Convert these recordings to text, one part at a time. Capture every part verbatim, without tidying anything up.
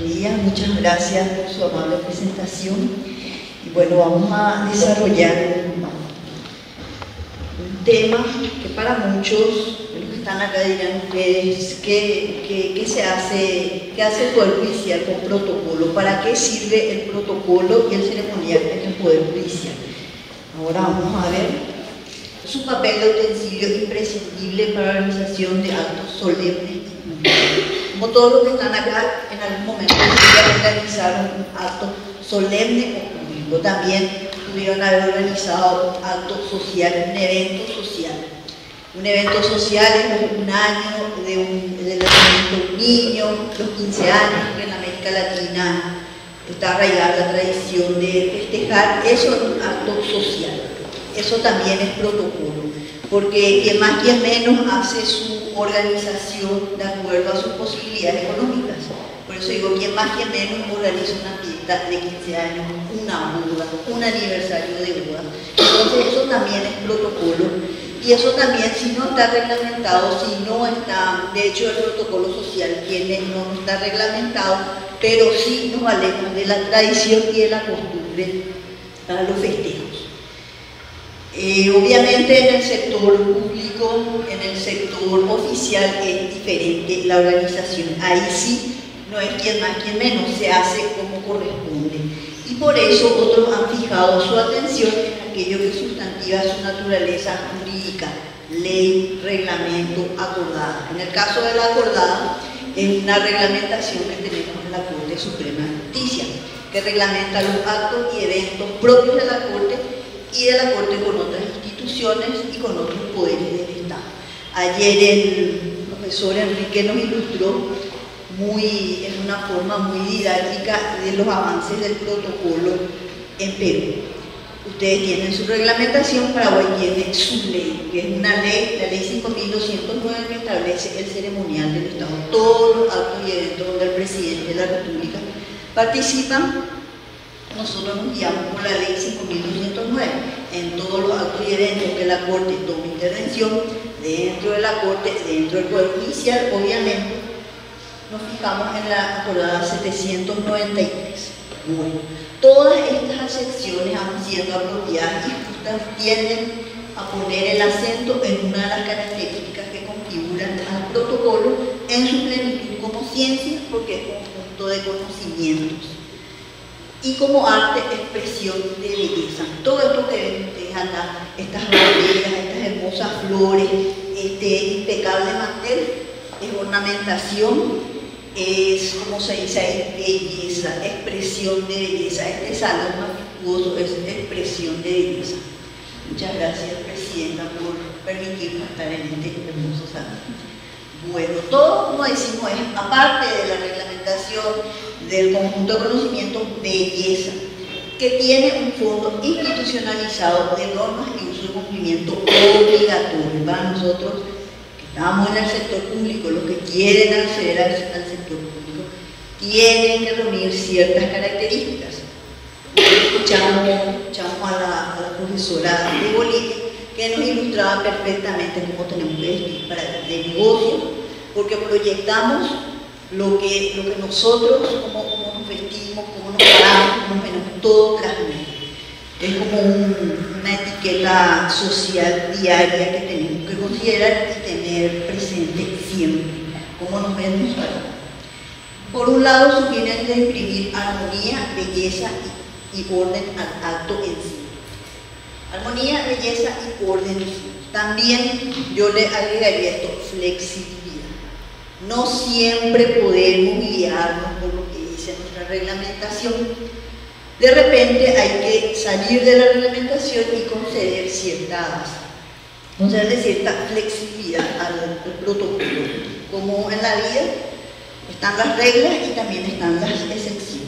días, muchas gracias por su amable presentación. Y bueno, vamos a desarrollar un, un tema que para muchos, los que están acá dirán ustedes, ¿qué, qué, qué se hace, qué hace el Poder Judicial con protocolo? ¿Para qué sirve el protocolo y el ceremonial en el Poder Judicial? Ahora vamos a ver su papel de utensilio imprescindible para la organización de actos solemnes. Como todos los que están acá, en algún momento pudieron realizar un acto solemne o público. También pudieron haber organizado un acto social, un evento social. Un evento social es un año de un, del nacimiento de un niño, los quince años, que en América Latina está arraigada la tradición de festejar. Eso es un acto social. Eso también es protocolo, porque quien más, quien menos hace su organización de acuerdo a sus posibilidades económicas. Por eso digo, quien más, quien menos organiza una fiesta de quince años, una boda, un aniversario de boda. Entonces eso también es protocolo, y eso también, si no está reglamentado, si no está, de hecho el protocolo social tiene, no está reglamentado, pero sí nos valemos de la tradición y de la costumbre para los festejos. Eh, obviamente en el sector público, en el sector oficial es diferente la organización. Ahí sí no es quien más, quien menos, se hace como corresponde. Y por eso otros han fijado su atención en aquello que sustantiva su naturaleza jurídica, ley, reglamento, acordada. En el caso de la acordada, es una reglamentación que tenemos en la Corte Suprema de Justicia, que reglamenta los actos y eventos propios de la Corte y de la Corte con otras instituciones y con otros poderes del Estado. Ayer el profesor Enrique nos ilustró muy, en una forma muy didáctica de los avances del protocolo en Perú. Ustedes tienen su reglamentación, Paraguay tiene su ley, que es una ley, la ley cinco mil doscientos nueve, que establece el ceremonial del Estado. Todos los actos y eventos donde el presidente de la República participan, nosotros nos guiamos por la ley cinco mil doscientos nueve. En todos los actos y eventos que la Corte tome intervención, dentro de la Corte, dentro del Poder Judicial, obviamente, nos fijamos en la acordada setecientos noventa y tres. Bueno, todas estas acepciones, aun siendo apropiadas y justas, tienden a poner el acento en una de las características que configuran al protocolo en su plenitud como ciencia, porque es conjunto de conocimientos, y como arte, expresión de belleza. Todo esto que ven ustedes acá, estas banderas, estas hermosas flores, este impecable mantel, es ornamentación, es, como se dice, es belleza, expresión de belleza. Este salón majestuoso es expresión de belleza. Muchas gracias, Presidenta, por permitirnos estar en este hermoso salón. Bueno, todo, como decimos, es aparte de la reglamentación del conjunto de conocimientos, belleza, que tiene un fondo institucionalizado de normas y uso de cumplimiento obligatorio para nosotros que estamos en el sector público. Los que quieren acceder al, al sector público tienen que reunir ciertas características. Escuchamos, escuchamos a, la, a la profesora de Bolivia, que nos ilustraba perfectamente cómo tenemos que vestir para de negocio, porque proyectamos lo que, lo que nosotros, cómo, cómo nos vestimos, cómo nos paramos, cómo venimos, todo plasmado. Es como un, una etiqueta social diaria que tenemos que considerar y tener presente siempre, cómo nos vemos para. Por un lado, sugieren de imprimir armonía, belleza y, y orden al acto en sí. Armonía, belleza y orden. También yo le agregaría esto, flexibilidad. No siempre podemos guiarnos por lo que dice nuestra reglamentación. De repente hay que salir de la reglamentación y conceder ciertas, conceder cierta flexibilidad al, al protocolo. Como en la vida están las reglas y también están las excepciones.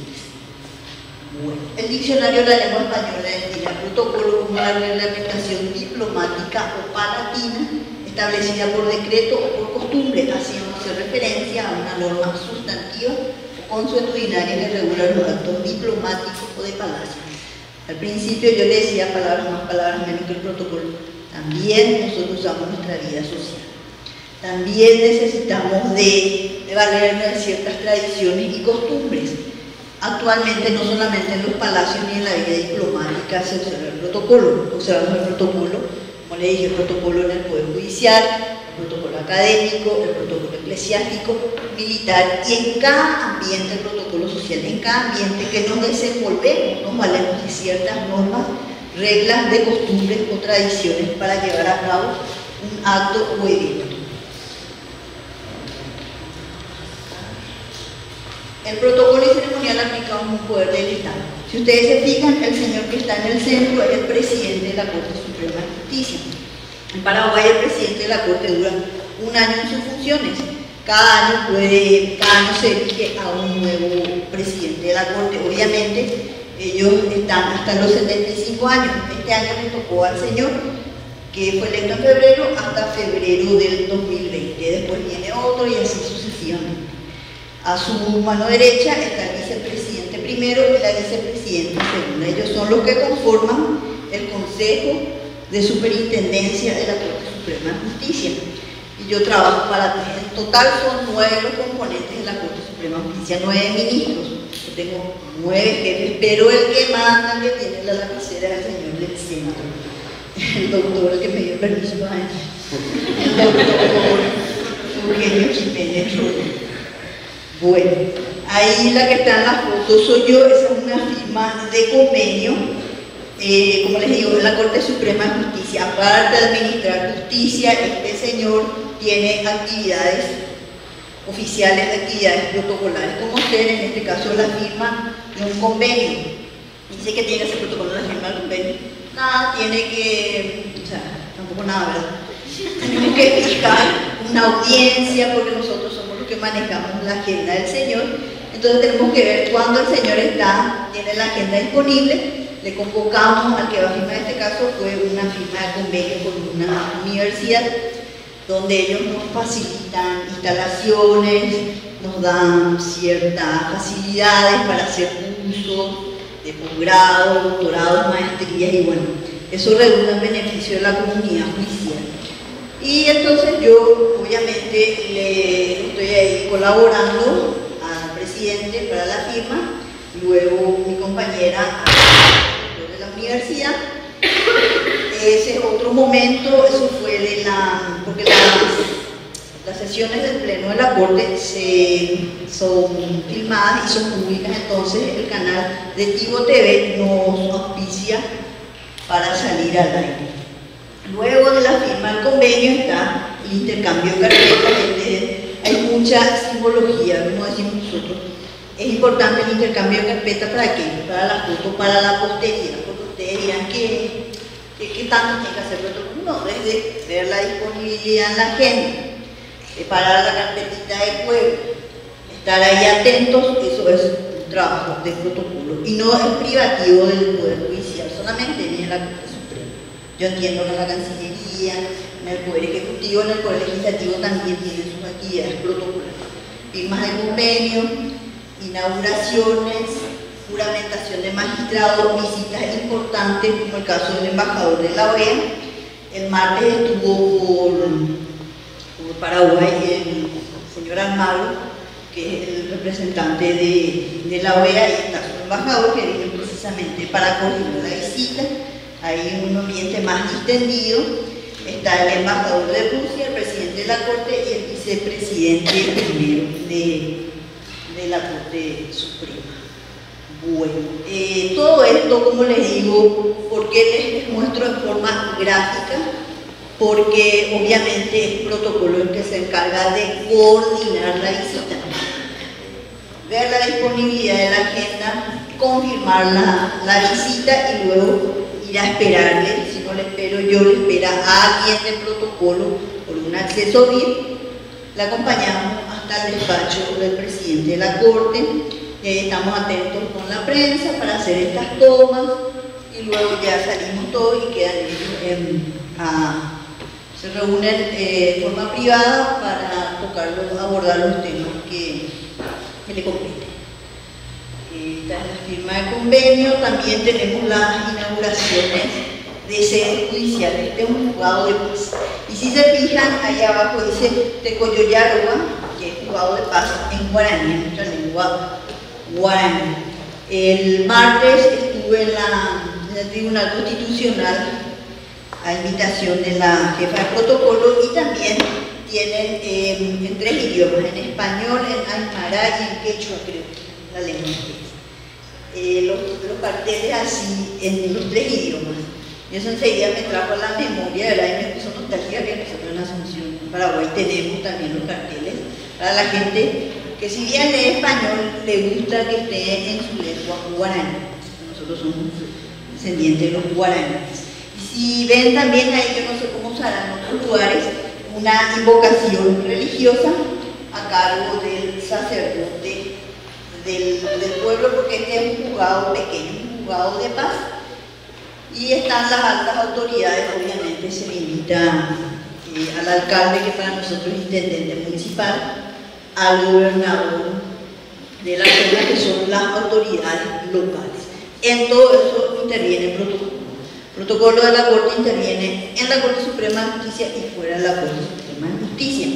Bueno, el diccionario de la lengua española define el protocolo como una reglamentación diplomática o palatina establecida por decreto o por costumbre, haciéndose referencia a una norma sustantiva o consuetudinaria que regula los actos diplomáticos o de palacio. Al principio yo le decía palabras más, palabras menos que el protocolo. También nosotros usamos nuestra vida social. También necesitamos de, de valernos de ciertas tradiciones y costumbres. Actualmente no solamente en los palacios ni en la vida diplomática se observa el protocolo, observamos el protocolo, como le dije, el protocolo en el Poder Judicial, el protocolo académico, el protocolo eclesiástico, militar, y en cada ambiente, el protocolo social, en cada ambiente que nos desenvolvemos, nos valemos de ciertas normas, reglas de costumbres o tradiciones para llevar a cabo un acto o evento. El protocolo y ceremonial aplicado en un poder del Estado. Si ustedes se fijan, el señor que está en el centro es el presidente de la Corte Suprema de Justicia. En Paraguay el presidente de la Corte dura un año en sus funciones. Cada año, puede, cada año se elige a un nuevo presidente de la Corte. Obviamente, ellos están hasta los setenta y cinco años. Este año le tocó al señor, que fue electo en febrero, hasta febrero del dos mil veinte. Después viene otro y así sucesivamente. A su mano derecha está el vicepresidente primero y la vicepresidenta segunda. Ellos son los que conforman el Consejo de Superintendencia de la Corte Suprema de Justicia. Y yo trabajo para tres. En total son nueve los componentes de la Corte Suprema de Justicia, nueve ministros. Yo tengo nueve jefes, pero el que manda, que tiene la lapicera, es el señor del centro. El doctor que me dio permiso para entrar. El doctor Eugenio Jiménez Rodríguez. Bueno, ahí la que está en la foto soy yo. Esa es una firma de convenio, eh, como les digo, de la Corte Suprema de Justicia. Aparte de administrar justicia, este señor tiene actividades oficiales, actividades protocolares, como ser en este caso la firma de un convenio. Dice que tiene que ser protocolo la firma del convenio. Nada, tiene que, o sea, tampoco nada, ¿verdad? Tenemos que fijar una audiencia porque nosotros somos los que manejamos la agenda del señor. Entonces tenemos que ver cuándo el señor está, tiene la agenda disponible. Le convocamos al que va a firmar, en este caso fue una firma de convenio con una universidad donde ellos nos facilitan instalaciones, nos dan ciertas facilidades para hacer cursos de posgrado, doctorados, maestrías, y bueno, eso redunda en beneficio de la comunidad judicial. Y entonces yo obviamente le estoy ahí colaborando al presidente para la firma, luego mi compañera de la universidad. Ese es otro momento, eso fue de la, porque las, las sesiones del Pleno de la Corte se, son filmadas y son públicas, entonces el canal de Tigo T V nos auspicia para salir al aire. Luego de la firma del convenio está el intercambio de carpetas. Hay mucha simbología, como decimos nosotros. Es importante el intercambio de carpetas para qué, para la foto, para la posteridad, porque ustedes dirán que ¿qué tanto tiene que hacer protocolo? No, desde ver la disponibilidad en la agenda, preparar la carpetita de juego, estar ahí atentos, eso es un trabajo de protocolo y no es privativo del Poder Judicial, solamente ni en la Corte Suprema. Yo entiendo que en la Cancillería, en el Poder Ejecutivo, en el Poder Legislativo también tienen sus actividades protocolares. Firmas de convenio, inauguraciones, juramentación de magistrados, visitas importantes, como el caso del embajador de la O E A. El martes estuvo por, por Paraguay el señor Almagro, que es el representante de, de la O E A, y está su embajador, que viene precisamente para coordinar la visita. Hay un ambiente más distendido. Está el embajador de Rusia, el presidente de la Corte y el vicepresidente primero de, de la Corte Suprema. Bueno, eh, todo esto, como les digo, ¿por qué les muestro en forma gráfica? Porque obviamente es el protocolo el que se encarga de coordinar la visita, ver la disponibilidad de la agenda, confirmar la, la visita y luego ir a esperarle. Si no le espero yo, le espera a alguien del protocolo por un acceso V I P. La acompañamos hasta el despacho del presidente de la Corte. Estamos atentos con la prensa para hacer estas tomas y luego ya salimos todos y quedan ellos, a, se reúnen eh, de forma privada para tocar, abordar los temas que, que le competen. Esta es la firma de convenio. También tenemos las inauguraciones de sedes judiciales. Este es un juzgado de paz. Y si se fijan, ahí abajo dice Tecoyoyarogua, que es juzgado de paz en guaraní, en nuestra lengua guaraní. El martes estuve en, la, en el Tribunal Constitucional a invitación de la jefa de protocolo y también tienen eh, en tres idiomas, en español, en aymara y en quechua, creo, la lengua. Eh, los, los carteles así en los tres idiomas. Y eso enseguida me trajo a la memoria, ¿verdad? Y me puso nostalgia que nosotros en Asunción, en Paraguay, tenemos también los carteles para la gente que, si bien lee español, le gusta que esté en su lengua guaraní. Nosotros somos descendientes de los guaraníes. Y si ven también ahí, yo no sé cómo usarán en otros lugares, una invocación religiosa a cargo del sacerdote del, del pueblo, porque este es un juzgado pequeño, un juzgado de paz. Y están las altas autoridades, obviamente se le invita eh, al alcalde, que para nosotros es intendente municipal, al gobernador de la zona, que son las autoridades locales. En todo eso interviene el protocolo. El protocolo de la Corte interviene en la Corte Suprema de Justicia y fuera de la Corte Suprema de Justicia.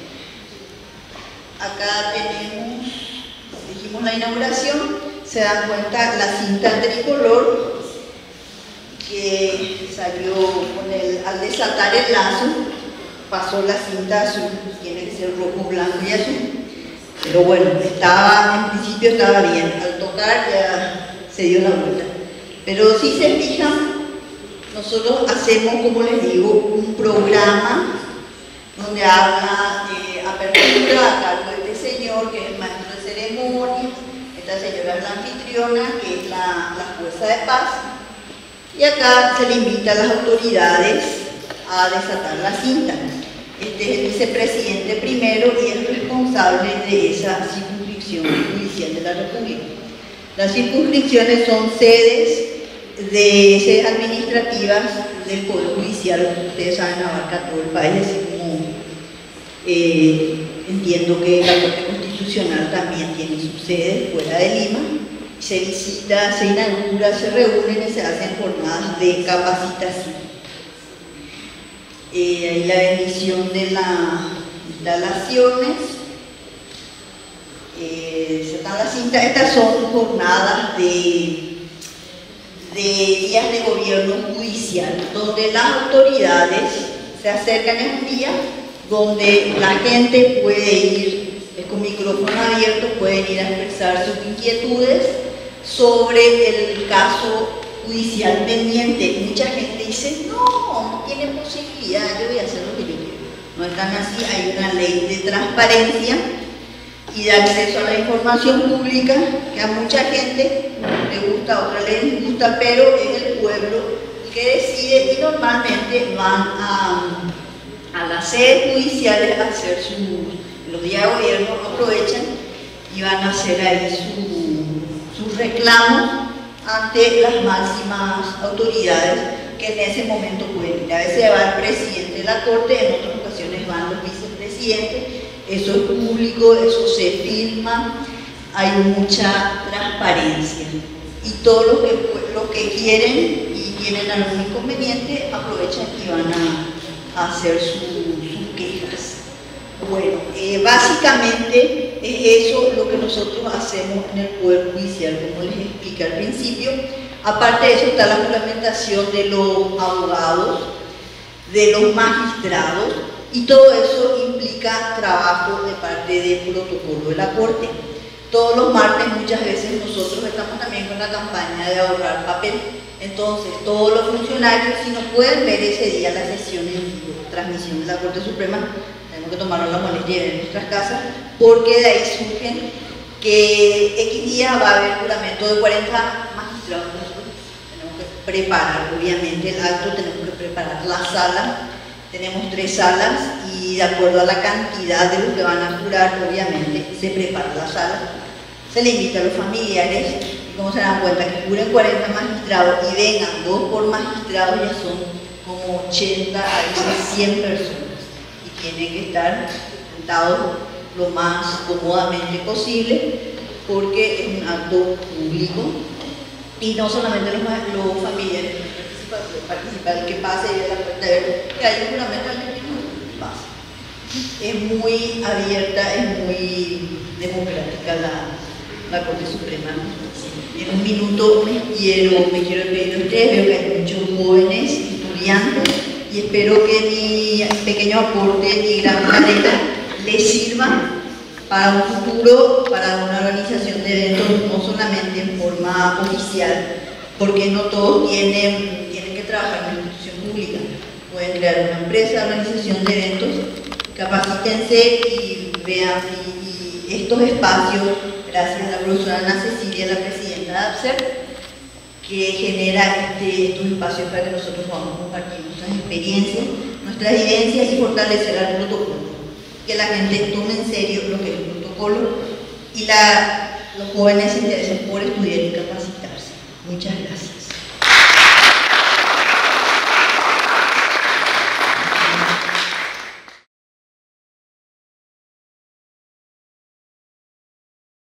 Acá tenemos, dijimos la inauguración, se dan cuenta la cinta tricolor que salió con el, al desatar el lazo, pasó la cinta azul, tiene que ser rojo, blanco y azul, pero bueno, estaba, en principio estaba bien, al tocar ya se dio la vuelta. Pero si se fijan, nosotros hacemos, como les digo, un programa donde habla de apertura a cargo de este señor, que es el maestro de ceremonia, esta señora es la anfitriona, que es la, la jueza de paz. Y acá se le invita a las autoridades a desatar la cinta. Este es el vicepresidente primero y es responsable de esa circunscripción judicial de la República. Las circunscripciones son sedes de sedes administrativas del Poder Judicial. Ustedes saben, abarca todo el país, así como eh, entiendo que la Corte Constitucional también tiene su sede fuera de Lima. Se visita, se inaugura, se reúnen y se hacen jornadas de capacitación. Eh, ahí la bendición de las instalaciones. Eh, se dan las cintas. Estas son jornadas de, de días de gobierno judicial, donde las autoridades se acercan en un día donde la gente puede ir con micrófono abierto, pueden ir a expresar sus inquietudes sobre el caso judicial pendiente. Mucha gente dice, no, no tiene posibilidad, yo voy a hacer lo que yo quiero. No están así, hay una ley de transparencia y de acceso a la información pública que a mucha gente le gusta, a otra le gusta, pero es el pueblo el que decide, y normalmente van a, a las sedes judiciales a hacer su, los días de gobierno, aprovechan y van a hacer ahí su sus reclamos ante las máximas autoridades que en ese momento pueden ir. A veces va el presidente de la Corte, en otras ocasiones van los vicepresidentes, eso es público, eso se filma, hay mucha transparencia. Y todos los que, los que quieren y tienen algún inconveniente aprovechan y van a, a hacer su, sus quejas. Bueno, eh, básicamente es eso lo que nosotros hacemos en el Poder Judicial, como les expliqué al principio. Aparte de eso está la juramentación de los abogados, de los magistrados, y todo eso implica trabajo de parte del protocolo de la Corte. Todos los martes muchas veces nosotros estamos también con la campaña de ahorrar papel. Entonces todos los funcionarios, si no pueden ver ese día la sesión en vivo, transmisión de la Corte Suprema, tenemos que tomarnos la molestia en nuestras casas, porque de ahí surgen que X día va a haber juramento de cuarenta magistrados. Nosotros tenemos que preparar, obviamente, el acto, tenemos que preparar la sala, tenemos tres salas y de acuerdo a la cantidad de los que van a jurar, obviamente, se prepara la sala, se le invita a los familiares y como se dan cuenta que juren cuarenta magistrados y vengan dos por magistrado, ya son como ochenta a veces cien personas. Tienen que estar sentados lo más cómodamente posible porque es un acto público y no solamente los, los familiares, participar, el que pase y ve la puerta de ver que hay un juramento al que pasa. Es muy abierta, es muy democrática la, la Corte Suprema. En un minuto me quiero, me quiero despedir de ustedes, veo que hay muchos jóvenes, estudiantes, y espero que mi pequeño aporte y gran arena les sirva para un futuro, para una organización de eventos, no solamente en forma oficial, porque no todos tienen, tienen que trabajar en una institución pública. Pueden crear una empresa, organización de eventos, capacítense y vean y, y estos espacios, gracias a la profesora Ana Cecilia, la presidenta de APSER, que genera este, estos espacios para que nosotros podamos compartir nuestras experiencias, nuestras vivencias y fortalecer el protocolo. Que la gente tome en serio lo que es el protocolo y la, los jóvenes se interesen por estudiar y capacitarse. Muchas gracias.